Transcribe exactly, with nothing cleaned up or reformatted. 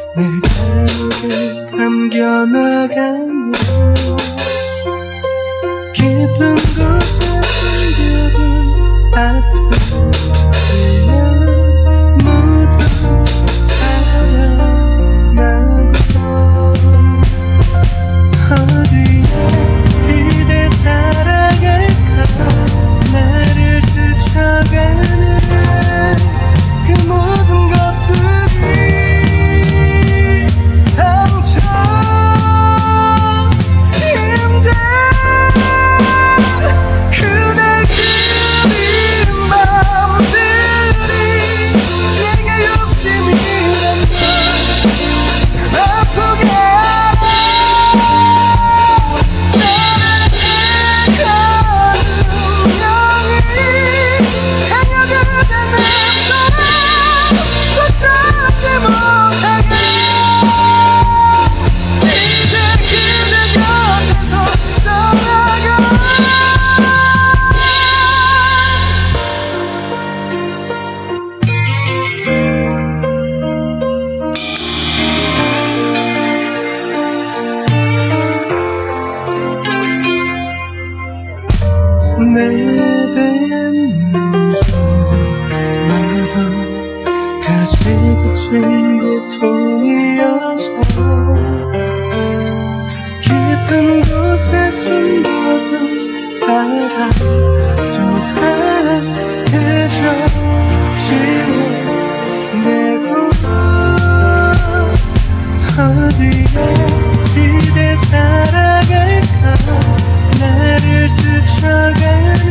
내 기억에 감겨나가는 깊은 곳에 숨겨둔 아픔이야. 모두 사랑나고 어디에 그대 살아갈까. 나를 스쳐가는 그 모든 것들이 상처 힘든 그날 그린 맘들이 내게 욕심이란 걸 아프게 나를 택하는 운명이 그녀 그대 맘처럼 붙잡지 못하게 이제 그대 곁에서 떠나가. 내뱉는 소마다 가지고 진 고통이어서 깊은 곳에 숨겨둔 사랑도 그저 지워내고 어디에 그대 살아갈까. 나를 스쳐가는